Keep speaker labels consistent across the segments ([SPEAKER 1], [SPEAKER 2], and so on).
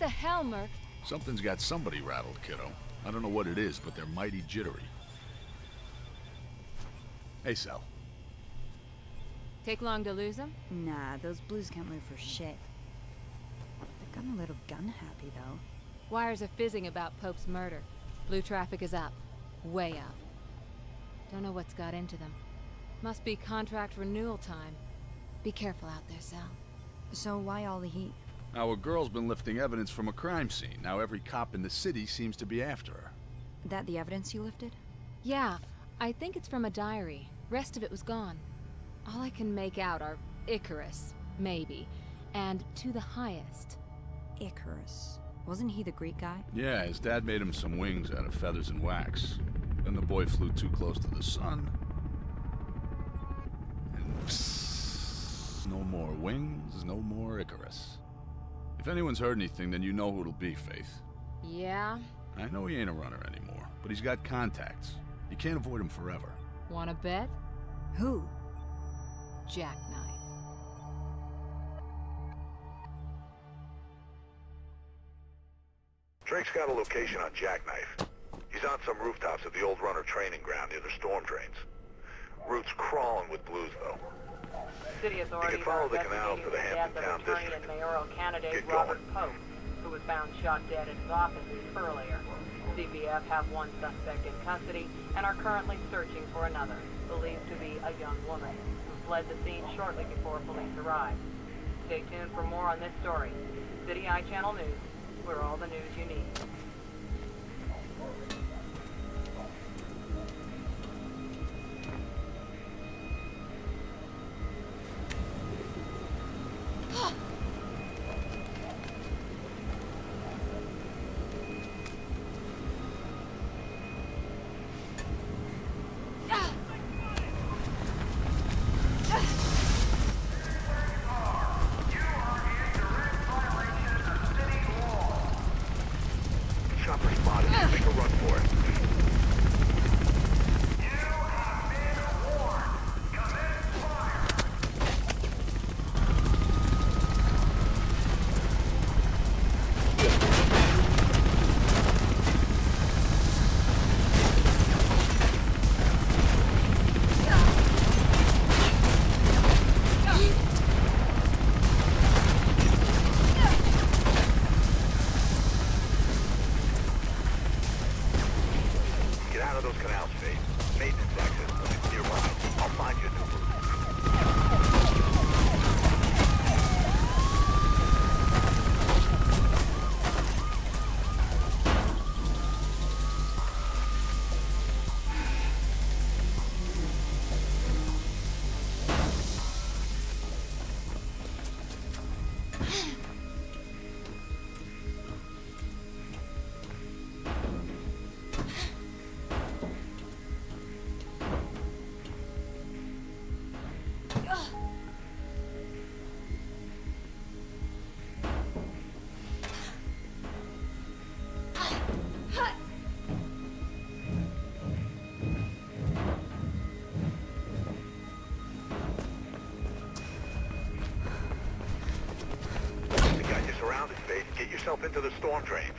[SPEAKER 1] the hell, Merc?
[SPEAKER 2] Something's got somebody rattled, kiddo. I don't know what it is, but they're mighty jittery. Hey, Sal.
[SPEAKER 1] Take long to lose them?
[SPEAKER 3] Nah, those blues can't move for shit. They've gotten a little gun happy, though.
[SPEAKER 1] Wires are fizzing about Pope's murder. Blue traffic is up. Way up. Don't know what's got into them. Must be contract renewal time. Be careful out there, Sal.
[SPEAKER 3] So why all the heat?
[SPEAKER 2] Our girl's been lifting evidence from a crime scene. Now every cop in the city seems to be after her.
[SPEAKER 3] That the evidence you lifted?
[SPEAKER 1] Yeah, I think it's from a diary. Rest of it was gone. All I can make out are Icarus, maybe, and to the highest.
[SPEAKER 3] Icarus. Wasn't he the Greek guy?
[SPEAKER 2] Yeah, his dad made him some wings out of feathers and wax. Then the boy flew too close to the sun. And psst, no more wings, no more Icarus. If anyone's heard anything, then you know who it'll be, Faith.
[SPEAKER 1] Yeah?
[SPEAKER 2] I know he ain't a runner anymore, but he's got contacts. You can't avoid him forever.
[SPEAKER 1] Wanna bet?
[SPEAKER 3] Who?
[SPEAKER 1] Jacknife.
[SPEAKER 4] Drake's got a location on Jacknife. He's on some rooftops at the old runner training ground near the storm drains. Route's crawling with blues, though.
[SPEAKER 5] City authorities
[SPEAKER 4] follow
[SPEAKER 5] are
[SPEAKER 4] the canal to the
[SPEAKER 5] investigating the death
[SPEAKER 4] Hampton Town
[SPEAKER 5] of attorney
[SPEAKER 4] district.
[SPEAKER 5] and mayoral candidate
[SPEAKER 4] Get
[SPEAKER 5] Robert
[SPEAKER 4] going.
[SPEAKER 5] Pope, who was found shot dead in his office earlier. CBF have one suspect in custody and are currently searching for another, believed to be a young woman, who fled the scene shortly before police arrived. Stay tuned for more on this story. City iChannel News, we're all the news you need.
[SPEAKER 4] Chopper spotted. Make a run for it. Get out of those canals, Faith. Maintenance access points nearby. I'll find you a new route. They got you surrounded, Faith. Get yourself into the storm drains.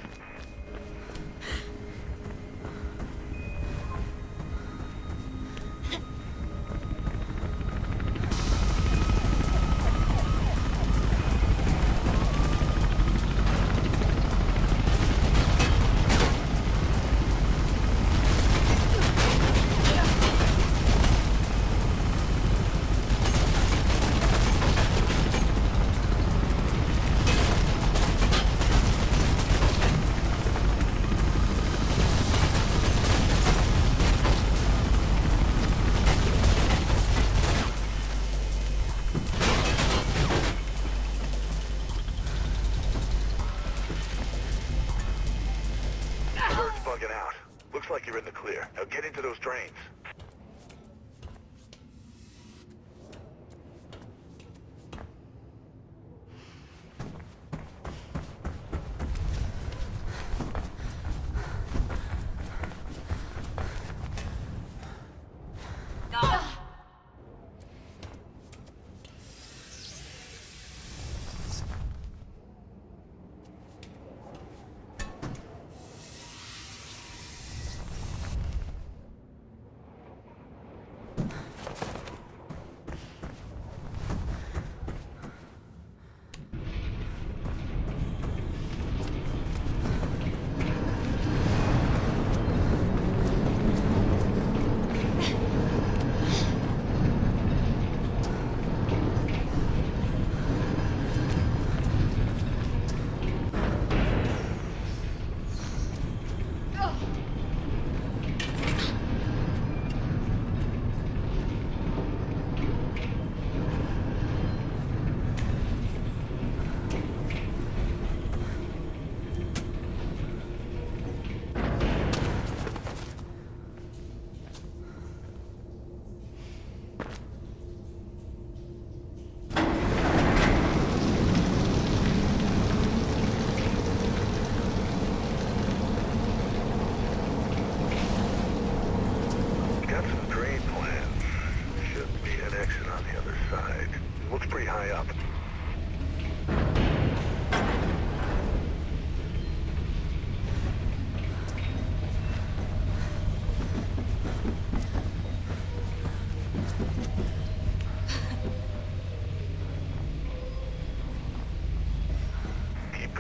[SPEAKER 4] Bird's bugging out. Looks like you're in the clear. Now get into those drains.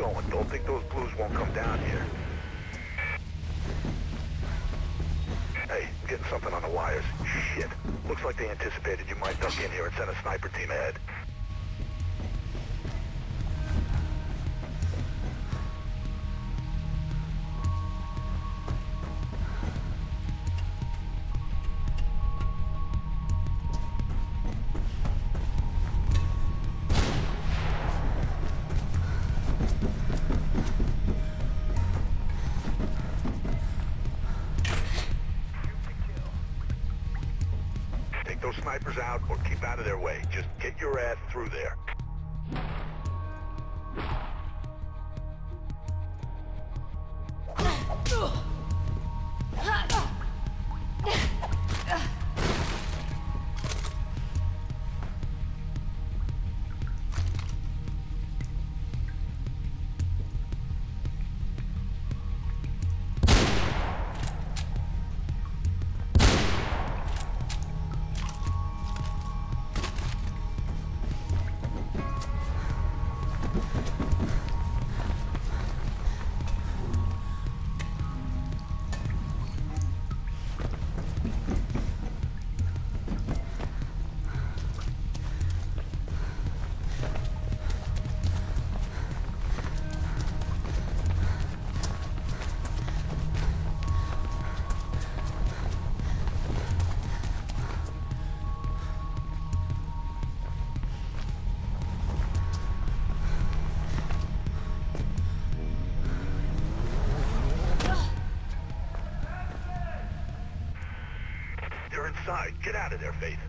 [SPEAKER 4] going. Don't think those blues won't come down here. Hey, I'm getting something on the wires. Shit. Looks like they anticipated you might duck in here and send a sniper team ahead. Those snipers out or keep out of their way. Just get your ass through there. Inside. Get out of there, Faith.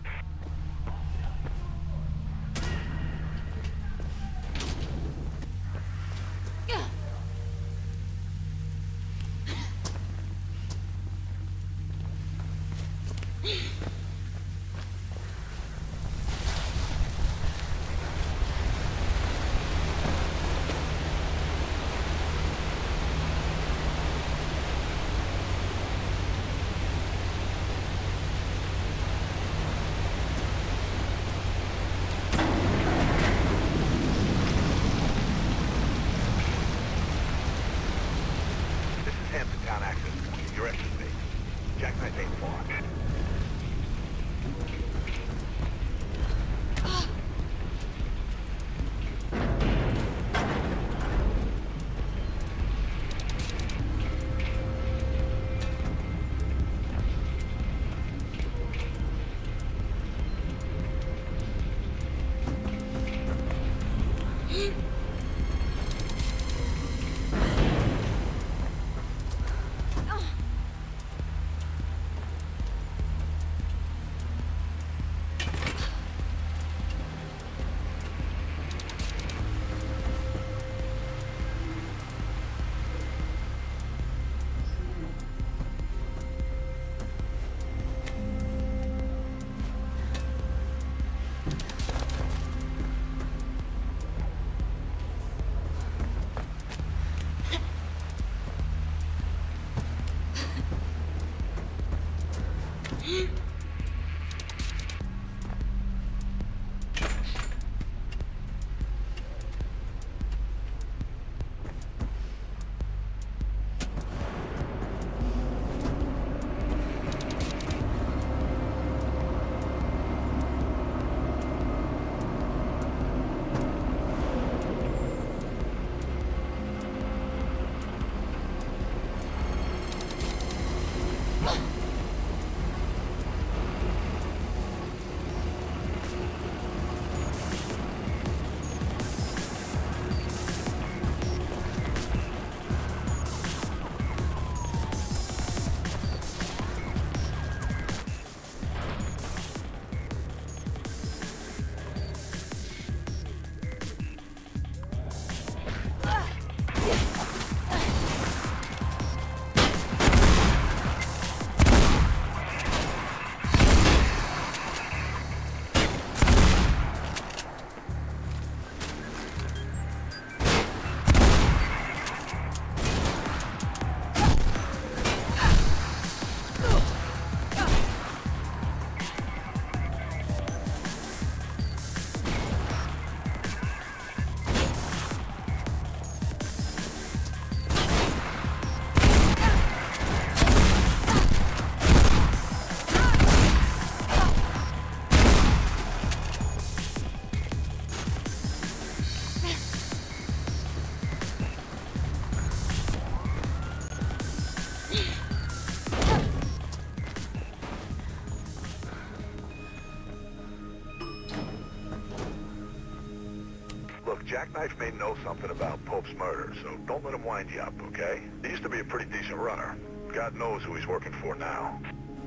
[SPEAKER 4] Jacknife may know something about Pope's murder, so don't let him wind you up, okay? He used to be a pretty decent runner. God knows who he's working for now.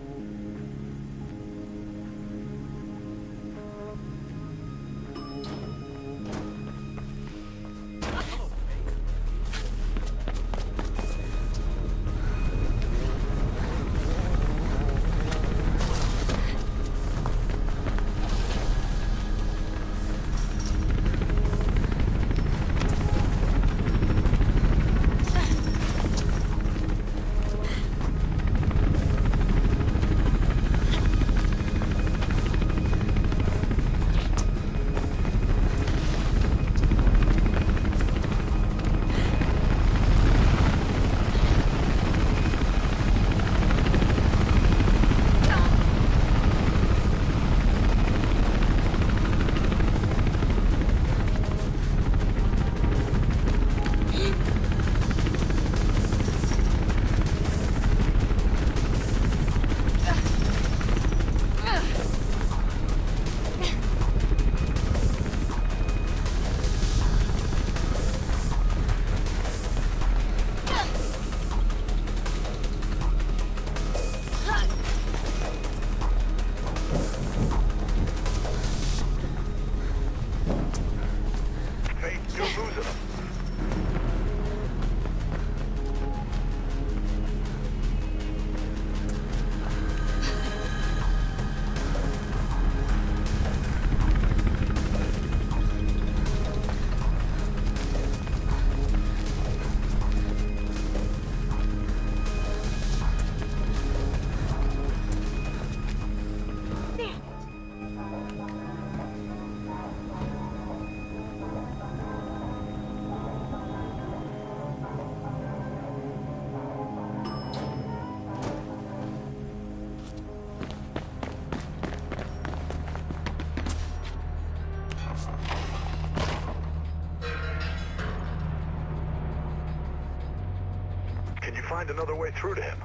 [SPEAKER 4] Find another way through to him.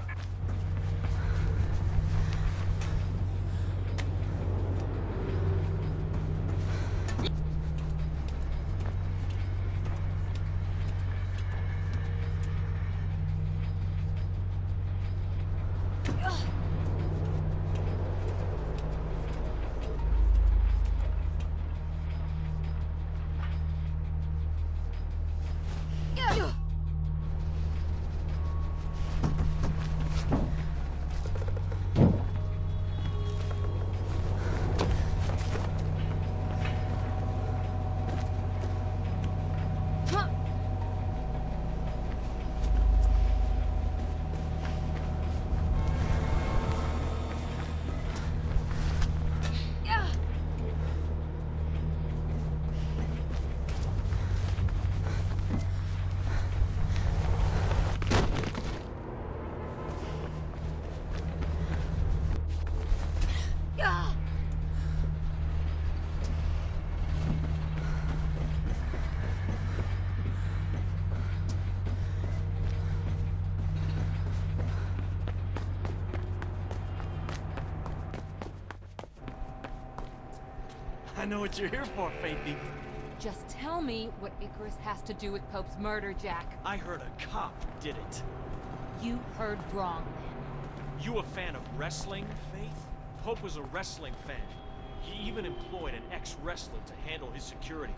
[SPEAKER 6] I know what you're here for, Faithy.
[SPEAKER 1] Just tell me what Icarus has to do with Pope's murder, Jack.
[SPEAKER 6] I heard a cop did it.
[SPEAKER 1] You heard wrong, then.
[SPEAKER 6] You a fan of wrestling, Faith? Pope was a wrestling fan. He even employed an ex-wrestler to handle his security.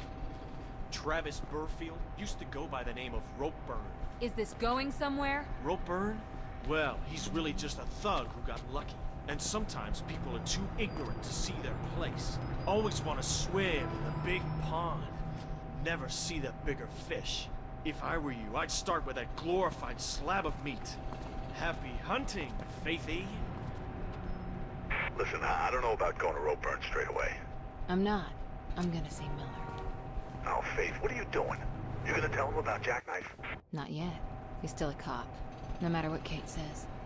[SPEAKER 6] Travis Burfield used to go by the name of Ropeburn.
[SPEAKER 1] Is this going somewhere?
[SPEAKER 6] Ropeburn? Well, he's really just a thug who got lucky. And sometimes people are too ignorant to see their place. Always want to swim in the big pond. Never see the bigger fish. If I were you, I'd start with that glorified slab of meat. Happy hunting, Faithy.
[SPEAKER 4] Listen, I don't know about going to Ropeburn straight away.
[SPEAKER 1] I'm not. I'm gonna see Miller.
[SPEAKER 4] Oh, Faith, what are you doing? You gonna tell him about Jacknife?
[SPEAKER 1] Not yet. He's still a cop. No matter what Kate says.